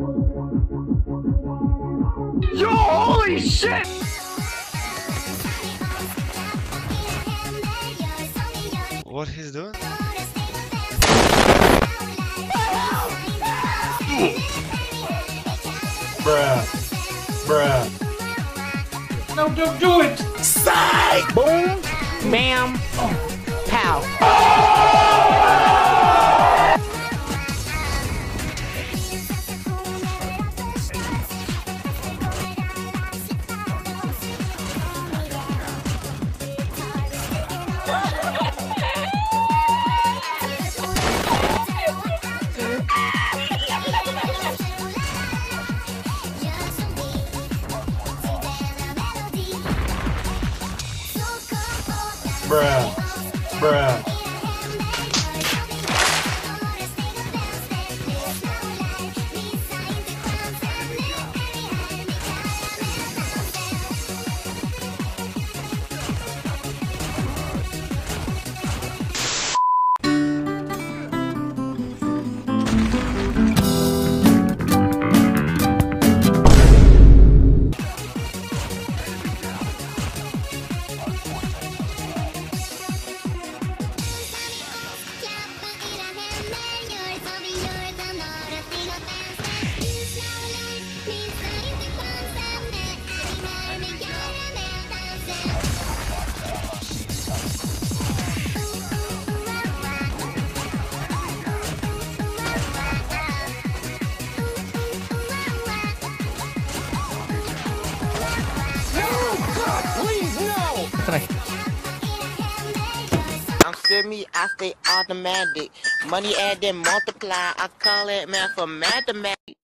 Yo, holy shit! What he's doing? Bruh. Bruh. No, don't do it! Psych! Boom! Bam! Pow! Bruh. Bruh. I'm semi, I stay automatic. Money add then multiply. I call it math for mathematics.